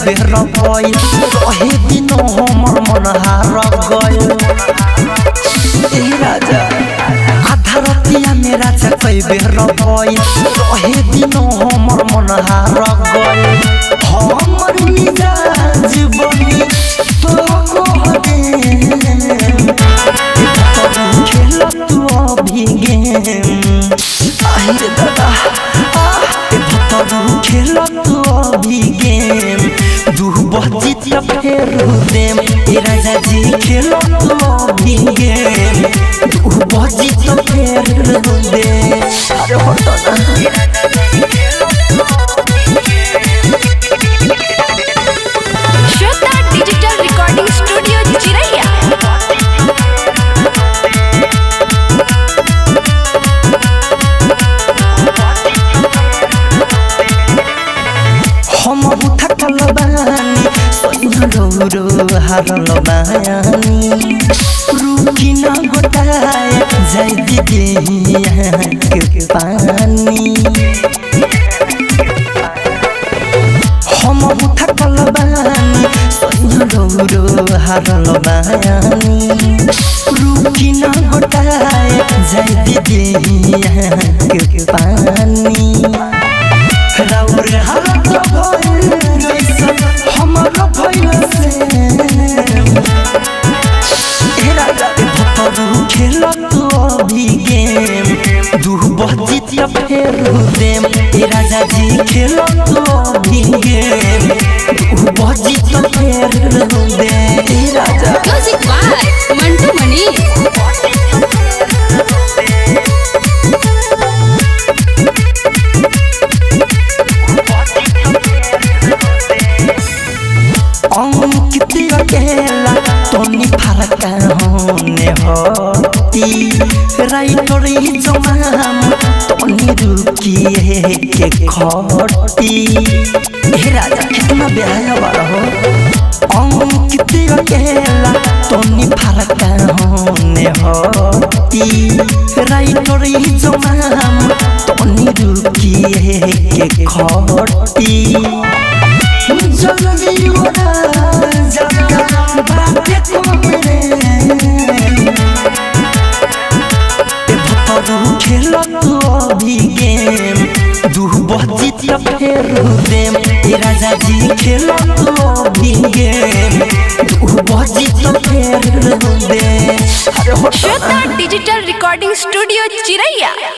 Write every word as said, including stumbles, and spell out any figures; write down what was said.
बेर भइल रहे दिन हमर मन हार गइल ए राजा आधा रतिया में राजा कई बेर भइल रहे दिन हमर मन हार गइल हमर मिजाज बनी तो कहदे खेल तू अभी गेम आहिर दादा खेल तू अभी गेम दू बजी तब फेर देम ए राजा जी खेल तू अभी गेम दू बजी तब फेर देम अरे हटो ना श्वेता डिजिटल रिकॉर्डिंग स्टूडियो चिरैया हम उठा कलबानी सोना डोरो हारल बानी रुकी ना गोटाए जाय दिदे के पानी हम उठा कलबानी सोना डोरो हारल बानी रुकी ना गोटाए जाय दिदे के पानी राउर हालत भइल जैसन हमर भइल से ए राजा भतरू खेल तू अभी गेम दू बजी तब फेर देम ए राजा जी खेल तू अभी गेम दू बजी तब फेर देम ए राजा म्यूजिक बाय मंटू मनी अंकित अकेला तोनी फरका होने होती राइटर जमाम तोनी रुकिए के खटी हे राजा कितना बेहाया वाला हो अंकित अकेला तोनी फरका होने होती राइटर जमाम तोनी रुकिए के खटी जल्दी उड़ा जागा बातें को मेरे ए भतरू खेल तू अभी गेम दू बजी तब फेर देम ए राजा जी खेल तू अभी गेम दू बजी तब फेर देम अरे श्वेता डिजिटल रिकॉर्डिंग स्टूडियो चिरैया।